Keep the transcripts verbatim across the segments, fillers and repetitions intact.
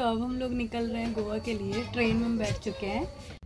अब हम लोग निकल रहे हैं गोवा के लिए। ट्रेन में हम बैठ चुके हैं।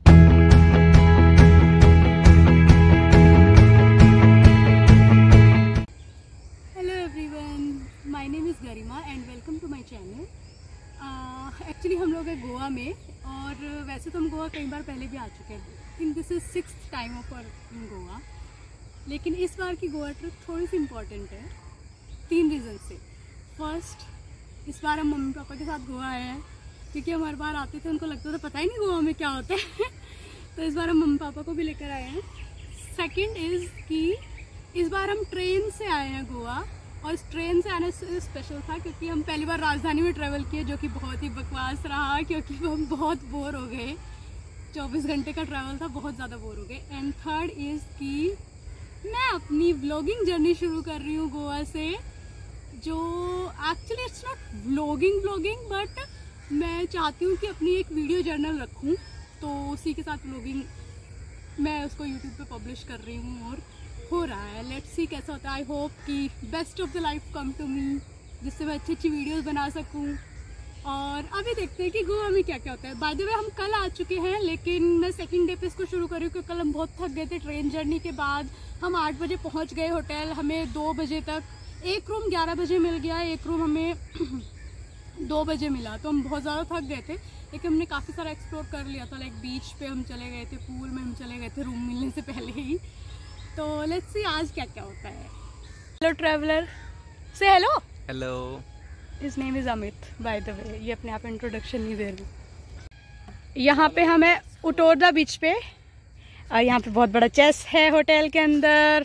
Hello everyone, my name is Garima and welcome to my channel. Actually हम लोग हैं गोवा में, और वैसे तो हम गोवा कई बार पहले भी आ चुके हैं। In this is sixth time of our in Goa, लेकिन इस बार की गोवा ट्रिप थोड़ी सी इम्पॉर्टेंट है तीन रीज़न से। फर्स्ट, इस बार हम मम्मी पापा के साथ गोवा आए हैं, क्योंकि हम हर बार आते थे उनको लगता था पता ही नहीं गोवा में क्या होता है तो इस बार हम मम्मी पापा को भी लेकर आए हैं। सेकंड इज़ कि इस बार हम ट्रेन से आए हैं गोवा, और इस ट्रेन से आने से स्पेशल था क्योंकि हम पहली बार राजधानी में ट्रैवल किए, जो कि बहुत ही बकवास रहा क्योंकि हम बहुत बोर हो गए। चौबीस घंटे का ट्रैवल था, बहुत ज़्यादा बोर हो गए। एंड थर्ड इज़ कि मैं अपनी व्लॉगिंग जर्नी शुरू कर रही हूँ गोवा से, जो actually it's not vlogging vlogging but मैं चाहती हूँ कि अपनी एक वीडियो जर्नल रखूँ, तो उसी के साथ व्लॉगिंग मैं उसको यूट्यूब पे पब्लिश कर रही हूँ और हो रहा है। लेट्स सी कैसा होता है। आई होप कि best of the life come to me, जिससे मैं अच्छी अच्छी वीडियोस बना सकूँ। और अभी देखते हैं कि गोवा में क्या क्या होता है। बाय द वे हम कल आ चुके हैं, लेकिन मैं सेकंड डे पे इसको शुरू कर रही हूँ क्योंकि कल हम बहुत थक गए थे ट्रेन जर्नी के बाद। हम आठ बजे पहुँच गए होटल, हमें दो बजे तक एक रूम ग्यारह बजे मिल गया, एक रूम हमें दो बजे मिला, तो हम बहुत ज़्यादा थक गए थे। लेकिन हमने काफ़ी सारा एक्सप्लोर कर लिया था। लाइक बीच पे हम चले गए थे, पूल में हम चले गए थे रूम मिलने से पहले ही। तो लेट्स सी आज क्या क्या होता है। हेलो ट्रैवलर, से hello. Hello, his name is Amit by the way. ये अपने आप इंट्रोडक्शन नहीं दे रही। यहाँ पे हमें उटोरदा बीच पे, और यहाँ पे बहुत बड़ा चेस है होटल के अंदर।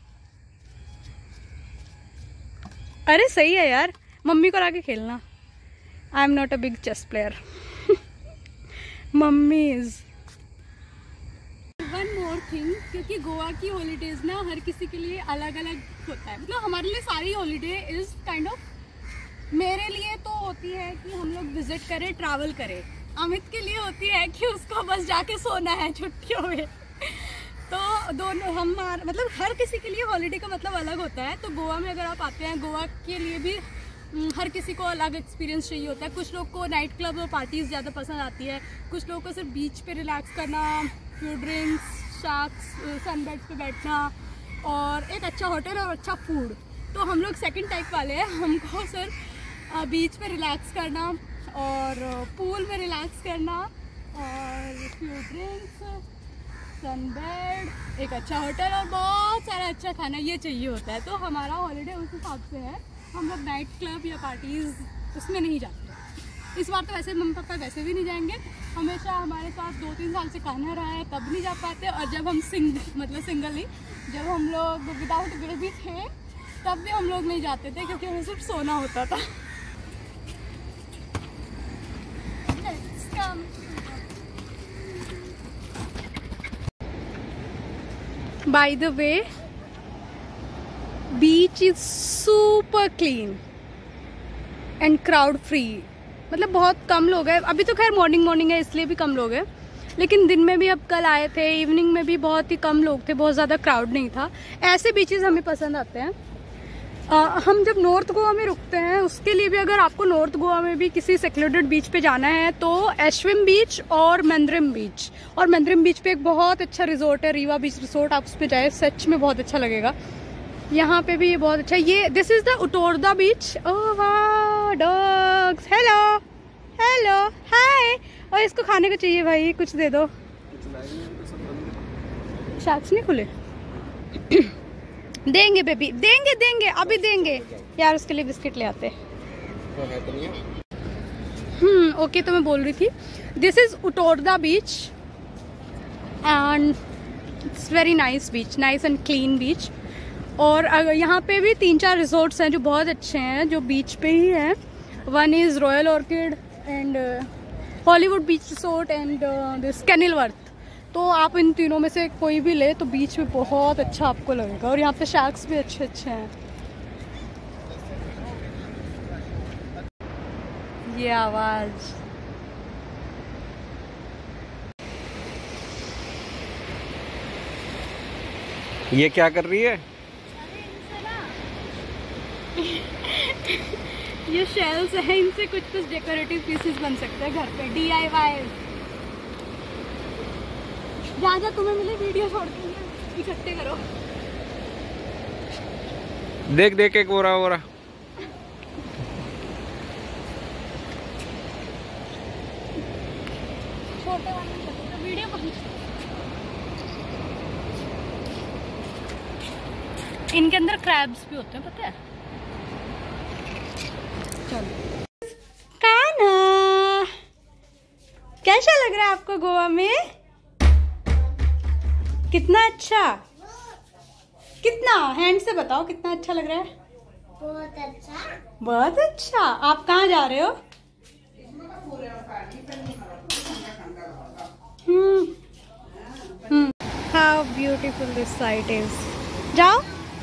अरे सही है यार, मम्मी को लाके खेलना। I am not a big chess player mummy is. One more thing, क्योंकि गोवा की हॉलीडेज ना हर किसी के लिए अलग अलग होता है। मतलब हमारे लिए सारी हॉलीडे इज काइंड ऑफ, मेरे लिए तो होती है कि हम लोग विजिट करें, ट्रैवल करें। अमित के लिए होती है कि उसको बस जाके सोना है छुट्टियों में। तो दोनों हम मतलब हर किसी के लिए हॉलीडे का मतलब अलग होता है। तो गोवा में अगर आप आते हैं, गोवा के लिए भी हर किसी को अलग एक्सपीरियंस चाहिए होता है। कुछ लोग को नाइट क्लब और पार्टीज़ ज़्यादा पसंद आती है, कुछ लोगों को सिर्फ बीच पे रिलैक्स करना, फ्यू ड्रिंक्स, शार्क्स, सनबेड्स पे बैठना, और एक अच्छा होटल और अच्छा फूड। तो हम लोग सेकंड टाइप वाले हैं। हमको सिर्फ बीच पे रिलैक्स करना और पूल में रिलैक्स करना और फ्यू ड्रिंक्स, सनबेड, एक अच्छा होटल और बहुत सारा अच्छा खाना, ये चाहिए होता है। तो हमारा हॉलीडे उस हिसाब से है। हम लोग नाइट क्लब या पार्टीज़ उसमें नहीं जाते। इस बार तो वैसे मम्मी पापा वैसे भी नहीं जाएंगे। हमेशा हमारे साथ दो तीन साल से कहना रहा है, तब नहीं जा पाते। और जब हम सिंग मतलब सिंगल नहीं, जब हम लोग विदाउट बेबी थे, तब भी हम लोग नहीं जाते थे क्योंकि हमें सिर्फ सोना होता था। By the way, beach is super clean and crowd free। मतलब बहुत कम लोग हैं। अभी तो खैर मॉर्निंग मॉर्निंग है इसलिए भी कम लोग हैं, लेकिन दिन में भी अब कल आए थे, इवनिंग में भी बहुत ही कम लोग थे, बहुत ज़्यादा क्राउड नहीं था। ऐसे बीचेस हमें पसंद आते हैं। आ, हम जब नॉर्थ गोवा में रुकते हैं, उसके लिए भी अगर आपको नॉर्थ गोवा में भी किसी सेक्लूडेड बीच पे जाना है तो एश्विम बीच और मंद्रिम बीच, और मंद्रिम बीच पे एक बहुत अच्छा रिजोर्ट है, रीवा बीच रिसोर्ट। आप उस पर जाए, सच में बहुत अच्छा लगेगा। यहाँ पे भी ये बहुत अच्छा, ये this is the Utorda beach. Oh वाह, डॉग्स, हेलो हेलो हाय। और इसको खाने को चाहिए भाई, कुछ दे दो। शार्क्स नहीं खुले देंगे बेबी, देंगे देंगे अभी देंगे यार। उसके लिए बिस्किट ले आते। हम्म ओके, तो मैं बोल रही थी this is Utorda beach and it's very nice beach, nice and clean beach. और यहाँ पे भी तीन चार रिजॉर्ट्स हैं जो बहुत अच्छे हैं, जो बीच पे ही हैं। One is Royal Orchid and Hollywood beach resort and this Kenilworth. तो आप इन तीनों में से कोई भी ले तो बीच में बहुत अच्छा आपको लगेगा। और यहाँ पे शार्क्स भी अच्छे अच्छे हैं। ये आवाज़, ये क्या कर रही है? ये शेल्स हैं, इनसे कुछ कुछ डेकोरेटिव पीसेस बन सकते हैं घर पे, डी आई वाई। जहाँ जहाँ तुम्हें मिले वीडियो छोड़ के इकट्ठे करो। देख देख एक बोरा बोरा छोटे वाले वीडियो बन। इनके अंदर क्रैब्स भी होते हैं, पता है? चलो कान्हा, कैसा लग रहा है आपको गोवा में? कितना अच्छा, कितना हैंड से बताओ कितना अच्छा लग रहा है? बहुत अच्छा, बहुत अच्छा। आप कहाँ जा रहे हो? Hmm hmm how beautiful this site is. जाओ।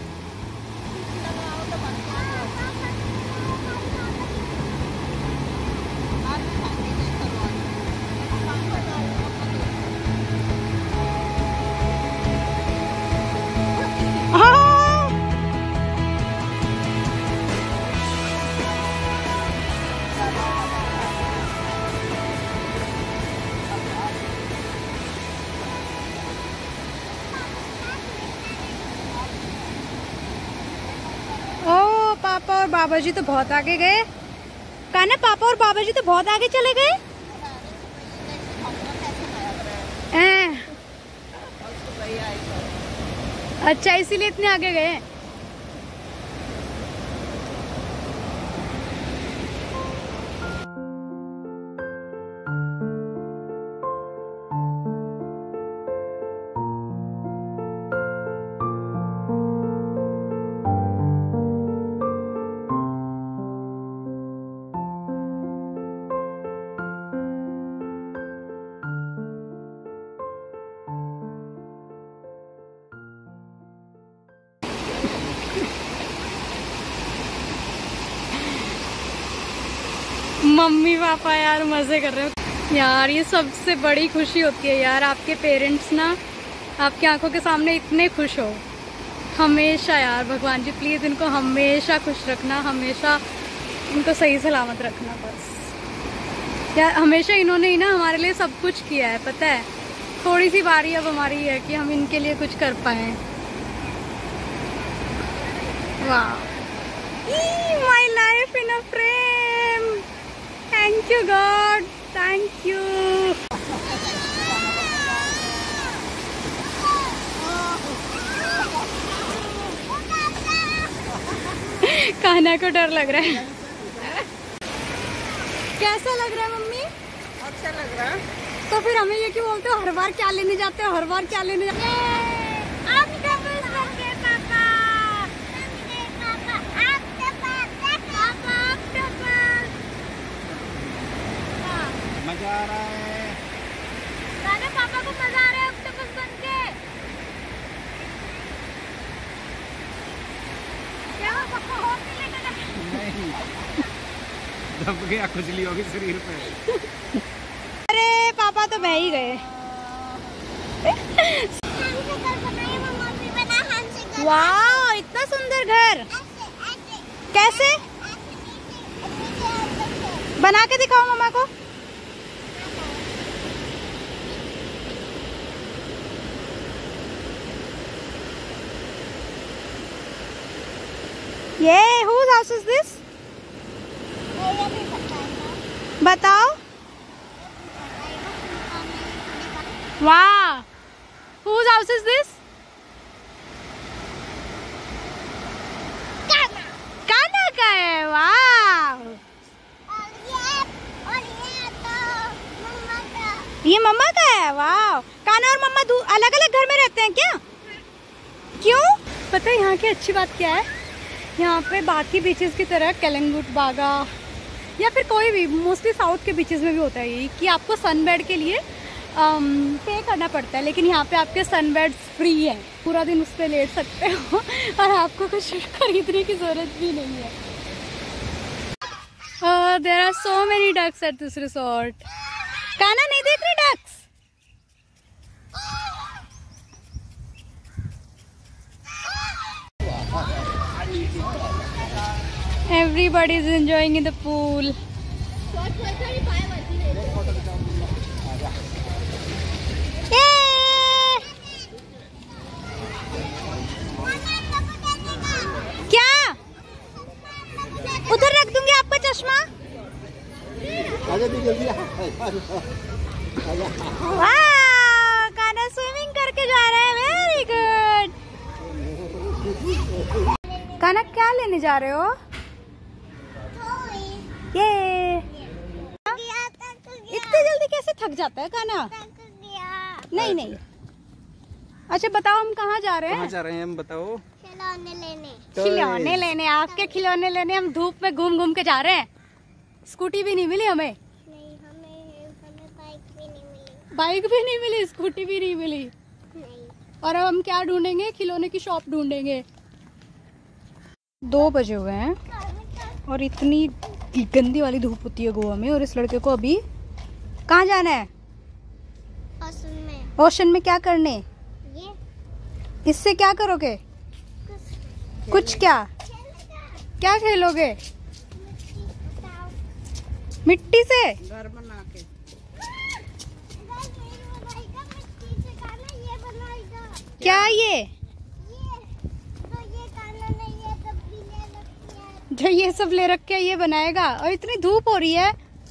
पापा और बाबा जी तो बहुत आगे गए। कहा ना पापा और बाबा जी तो बहुत आगे चले गए। अच्छा इसीलिए इतने आगे गए। मम्मी पापा यार मजे कर रहे हो यार। ये सबसे बड़ी खुशी होती है यार, आपके पेरेंट्स ना आपकी आंखों के सामने इतने खुश हो। हमेशा यार भगवान जी प्लीज इनको हमेशा खुश रखना, हमेशा इनको सही सलामत रखना बस यार। हमेशा इन्होंने ही ना हमारे लिए सब कुछ किया है, पता है। थोड़ी सी बारी अब हमारी है कि हम इनके लिए कुछ कर पाए। वाह, my life in a frame. Thank you God, thank you. Kanha को डर लग रहा है। कैसा लग रहा है मम्मी? अच्छा लग रहा है। तो फिर हमें ये क्यों बोलते हो हर बार क्या लेने जाते हो, हर बार क्या लेने जाते हो? मजा आ रहा है। राना पापा को मजा आ रहा है ऑक्टोपस बन के। क्या पापा हो नहीं दब गया, खुजली होगी शरीर पे। अरे पापा तो बह ही गए। वाह इतना सुंदर घर। कैसे बना के दिखाओ मम्मा को। ये whose house is this? बताओ। वाह, whose house is this? Kanha. Kanha का है। वाह। और ये और ये तो मम्मा का। ये मम्मा का है। वाह। कान्हा और मम्मा अलग अलग घर में रहते हैं क्या? क्यों? पता है यहाँ की अच्छी बात क्या है? यहाँ पे बाकी बीचेस की तरह कलंगुट बागा या फिर कोई भी मोस्टली साउथ के बीचेस में भी होता है ये कि आपको सनबेड के लिए पे करना पड़ता है, लेकिन यहाँ पे आपके सनबेड्स फ्री है। पूरा दिन उस पर लेट सकते हो और आपको कुछ खरीदने की जरूरत भी नहीं है। और there are so many ducks at this resort. Kanha नहीं देख रही ducks? Everybody is enjoying in the pool. क्या? उधर रख दूंगी आपका चश्मा। वाह, कान्हा स्विमिंग करके जा रहे हैं, वेरी गुड। कान्हा क्या लेने जा रहे हो? ये इतनी जल्दी कैसे थक जाता है कान्हा? नहीं नहीं। अच्छा बताओ, हम कहाँ जा रहे हैं? कहाँ जा रहे हैं हम बताओ? खिलौने लेने। खिलौने लेने, आपके खिलौने लेने। हम धूप में घूम घूम के जा रहे हैं। स्कूटी भी नहीं मिली हमें। नहीं, हमें हमें बाइक भी नहीं मिली। बाइक भी नहीं मिली, स्कूटी भी नहीं मिली। नहीं। और अब हम क्या ढूंढेंगे? खिलौने की शॉप ढूंढेंगे। दो बजे हुए हैं और इतनी गंदी वाली धूप होती है गोवा में। और इस लड़के को अभी कहाँ जाना है? ओशन में। ओशन में क्या करने? ये इससे क्या करोगे? कुछ कुछ क्या? क्या खेलोगे? मिट्टी से? घर बना के। क्या ये? ये तो ये कान्हा ने ये सब भी ले रखी है। जो ये सब ले रख के ये बनाएगा? और इतनी धूप हो रही है।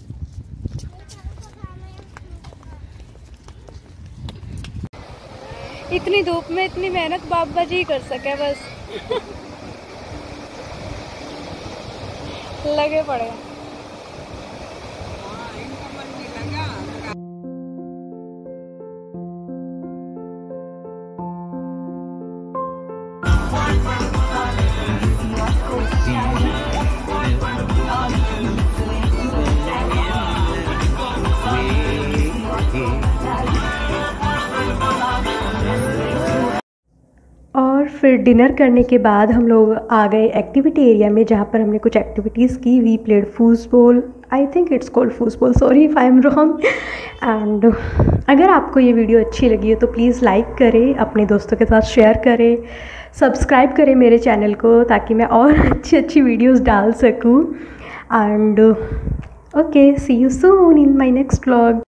इतनी धूप में इतनी मेहनत बाबा जी कर सके बस। लगे पड़े। और फिर डिनर करने के बाद हम लोग आ गए एक्टिविटी एरिया में, जहाँ पर हमने कुछ एक्टिविटीज़ की। We played foosball, I think it's called foosball, sorry if I am wrong. And अगर आपको ये वीडियो अच्छी लगी हो तो प्लीज़ लाइक करें, अपने दोस्तों के साथ शेयर करें, सब्सक्राइब करें मेरे चैनल को, ताकि मैं और अच्छी अच्छी वीडियोस डाल सकूं। And okay, see you soon in my next vlog.